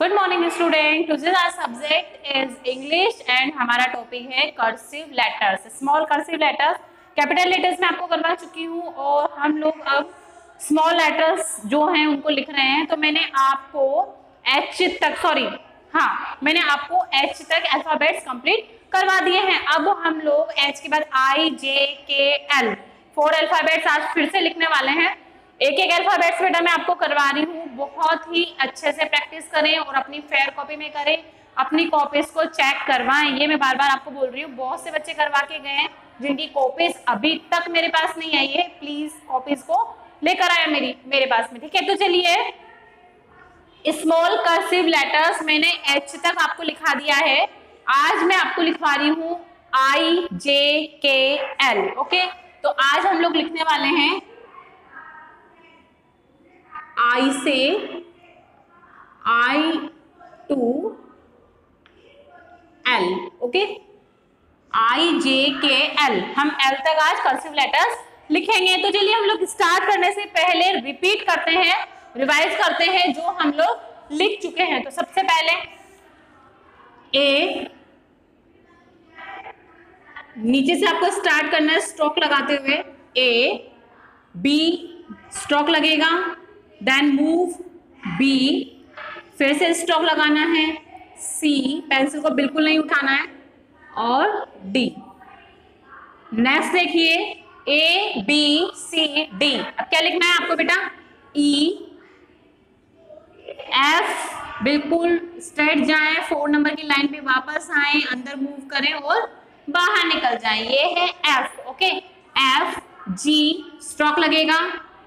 Good morning student, today's our subject is English and हमारा topic है cursive letters, small cursive letters. Capital letters में आपको करवा चुकी हूँ और हम लोग अब स्मॉल लेटर्स जो हैं उनको लिख रहे हैं। तो मैंने आपको एच तक अल्फाबेट्स कंप्लीट करवा दिए हैं। अब हम लोग एच के बाद आई जे के एल 4 अल्फाबेट्स आज फिर से लिखने वाले हैं। एक एक अल्फाबेट्स बेटा मैं आपको करवा रही हूँ, बहुत ही अच्छे से प्रैक्टिस करें और अपनी फेयर कॉपी में करें, अपनी कॉपीज को चेक करवाएं। ये मैं बार बार आपको बोल रही हूँ, बहुत से बच्चे करवा के गए हैं जिनकी कॉपीज अभी तक मेरे पास नहीं आई है। प्लीज कॉपीज को लेकर आया मेरे पास में, ठीक है। तो चलिए, स्मॉल कर्सिव लेटर्स मैंने एच तक आपको लिखा दिया है। आज मैं आपको लिखवा रही हूँ आई जे के एल। ओके, तो आज हम लोग लिखने वाले हैं आई से I to L. Okay, I J K L, हम एल तक आज कर्सिव लेटर्स लिखेंगे। तो चलिए, हम लोग स्टार्ट करने से पहले रिपीट करते हैं, रिवाइज करते हैं जो हम लोग लिख चुके हैं। तो सबसे पहले ए, नीचे से आपको स्टार्ट करना है स्ट्रोक लगाते हुए। ए, बी स्ट्रोक लगेगा, देन मूव बी, फिर से स्ट्रोक लगाना है। सी, पेंसिल को बिल्कुल नहीं उठाना है, और डी। नेक्स्ट देखिए, ए बी सी डी। अब क्या लिखना है आपको बेटा? ई, एफ, बिल्कुल स्ट्रेट जाएं, 4 नंबर की लाइन पे वापस आए, अंदर मूव करें और बाहर निकल जाएं। ये है F. Okay, F, G stroke लगेगा,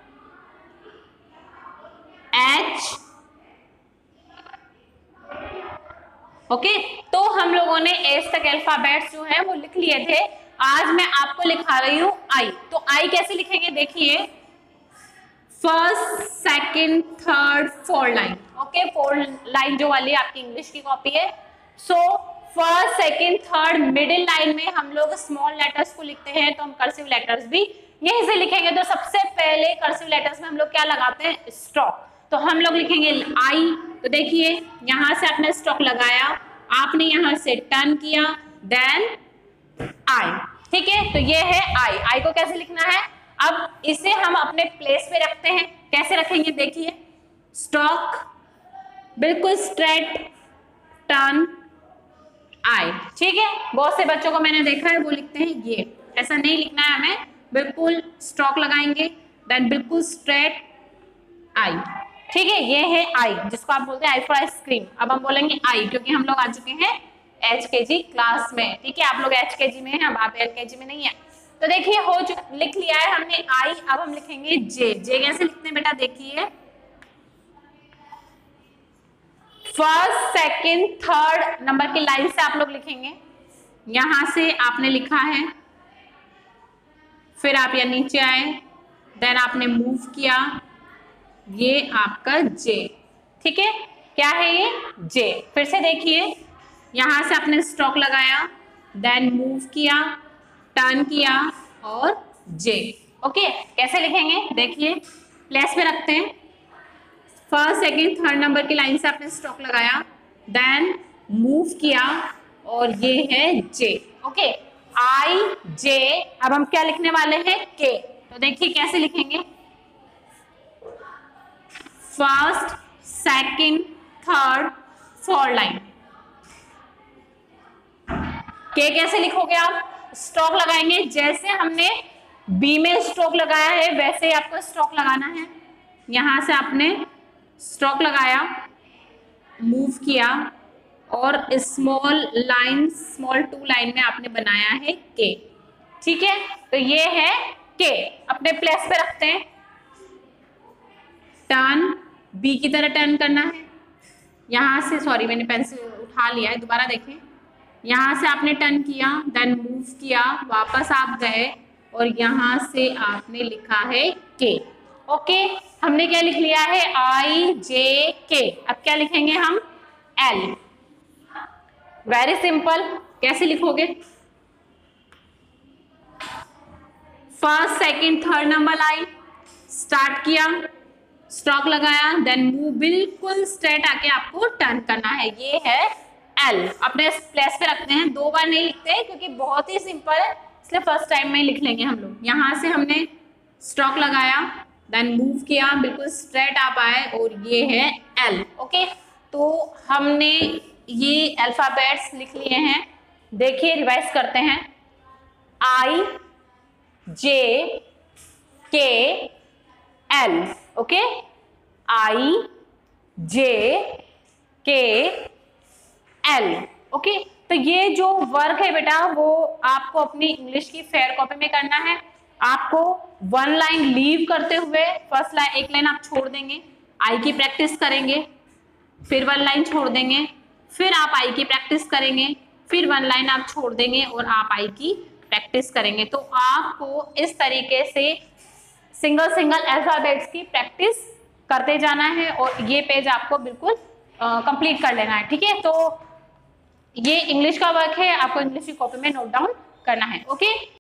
एच। ओके, तो हम लोगों ने एच तक अल्फाबेट्स जो है वो लिख लिए थे। आज मैं आपको लिखा रही हूं आई। तो आई कैसे लिखेंगे देखिए, first, second, third, 4 line. Okay, 4 line जो वाली आपकी इंग्लिश की कॉपी है। So first, second, third, middle line में हम लोग स्मॉल लेटर्स को लिखते हैं, तो हम कर्सिव लेटर्स भी यहीं से लिखेंगे। तो सबसे पहले कर्सिव लेटर्स में हम लोग क्या लगाते हैं? स्ट्रोक। तो हम लोग लिखेंगे आई। तो देखिए, यहां से आपने स्ट्रोक लगाया, आपने यहां से टर्न किया, देन आई। ठीक है, तो ये है आई। आई को कैसे लिखना है? अब इसे हम अपने प्लेस पे रखते हैं। कैसे रखेंगे देखिए, स्ट्रोक, बिल्कुल स्ट्रेट, टर्न, आई। ठीक है, बहुत से बच्चों को मैंने देखा है वो लिखते हैं ये, ऐसा नहीं लिखना है हमें। बिल्कुल स्ट्रोक लगाएंगे, देन बिल्कुल स्ट्रेट, आई। ठीक है, ये है आई, जिसको आप बोलते हैं आई फॉर आइसक्रीम। अब हम बोलेंगे आई, क्योंकि हम लोग आ चुके हैं एचकेजी क्लास में। ठीक है, आप लोग एचकेजी में हैं, अब आप एलकेजी में नहीं है। तो देखिए, लिख लिया है हमने आई। अब हम लिखेंगे जे। जे कैसे लिखते हैं बेटा? देखिए, फर्स्ट, सेकंड, थर्ड नंबर की लाइन से आप लोग लिखेंगे। यहां से आपने लिखा है, फिर आप यहाँ नीचे आए, देन आपने मूव किया, ये आपका जे। ठीक है, क्या है ये? जे। फिर से देखिए, यहां से आपने स्ट्रोक लगाया, देन मूव किया, टर्न किया और जे। ओके, कैसे लिखेंगे देखिए, प्लेस पे रखते हैं। फर्स्ट, सेकंड, थर्ड नंबर की लाइन से आपने स्ट्रोक लगाया, देन मूव किया, और ये है जे। ओके, आई जे। अब हम क्या लिखने वाले हैं? के। तो देखिए कैसे लिखेंगे, फर्स्ट, सेकंड, थर्ड, 4 लाइन। के कैसे लिखोगे आप? स्ट्रोक लगाएंगे, जैसे हमने बी में स्ट्रोक लगाया है वैसे ही आपको स्ट्रोक लगाना है। यहां से आपने स्ट्रोक लगाया, मूव किया, और स्मॉल 2 लाइन में आपने बनाया है के। ठीक है, तो ये है के। अपने प्लेस पे रखते हैं, टर्न, बी की तरह टर्न करना है। यहां से, सॉरी मैंने पेंसिल उठा लिया है, दोबारा देखें। यहां से आपने टर्न किया, देन मूव किया, वापस आप गए, और यहां से आपने लिखा है के। ओके, हमने क्या लिख लिया है? आई जे के। अब क्या लिखेंगे हम? एल। Very simple. कैसे लिखोगे? First, second, third number line, start किया, स्ट्रोक लगाया, देन मूव, बिल्कुल स्ट्रेट आके आपको टर्न करना है। ये है एल। अपने प्लेस पे रखते हैं, 2 बार नहीं लिखते क्योंकि बहुत ही सिंपल है, इसलिए फर्स्ट टाइम में ही लिख लेंगे हम लोग। यहां से हमने स्ट्रोक लगाया, देन मूव किया, बिल्कुल स्ट्रेट आप आए और ये है एल। ओके, तो हमने ये अल्फाबेट्स लिख लिए हैं। देखिए रिवाइज करते हैं, आई J K L. Okay, I J K L. Okay, तो ये जो वर्क है बेटा वो आपको अपनी इंग्लिश की फेयर कॉपी में करना है। आपको 1 लाइन लीव करते हुए फर्स्ट लाइन, 1 लाइन आप छोड़ देंगे, आई की प्रैक्टिस करेंगे, फिर 1 लाइन छोड़ देंगे, फिर आप आई की प्रैक्टिस करेंगे, फिर 1 लाइन आप छोड़ देंगे और आप आई की प्रैक्टिस करेंगे। तो आपको इस तरीके से सिंगल सिंगल अल्फाबेट्स की प्रैक्टिस करते जाना है और ये पेज आपको बिल्कुल कंप्लीट कर लेना है। ठीक है, तो ये इंग्लिश का वर्क है, आपको इंग्लिश की कॉपी में नोट डाउन करना है। ओके।